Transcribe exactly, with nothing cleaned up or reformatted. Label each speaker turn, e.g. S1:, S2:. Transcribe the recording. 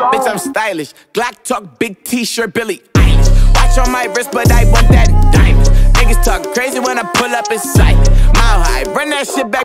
S1: Bitch, I'm stylish. Glock talk, big t-shirt, Billy Eilish. Watch on my wrist, but I want that diamond. Niggas talk crazy when I pull up in sight. Mile high, run that shit back.